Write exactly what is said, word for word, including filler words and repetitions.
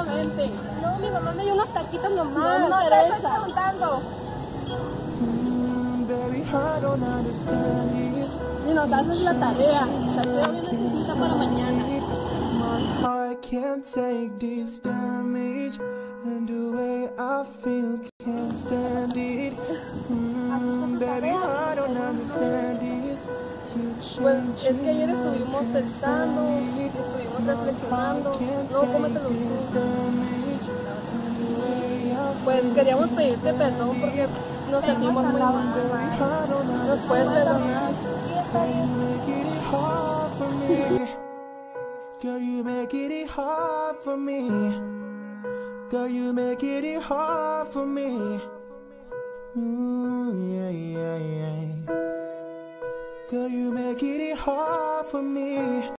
Exactamente. No, mi mamá me dio unos taquitos No, nomás. no te cerveza. estoy preguntando. Y nos haces la tarea. La quedo bien necesita para mañana. I can't take this damage, and the way I feel can't stand it. Mm, baby, I don't understand this. Pues es que ayer estuvimos pensando, y estuvimos reflexionando. No, cómetelo tú. Y pues queríamos pedirte perdón porque nos sentimos muy mal. Nos puedes perdonar. Girl, you make it hard for me. Girl, you make it hard for me. Ooh, yeah, yeah, yeah. Girl, you make it hard for me.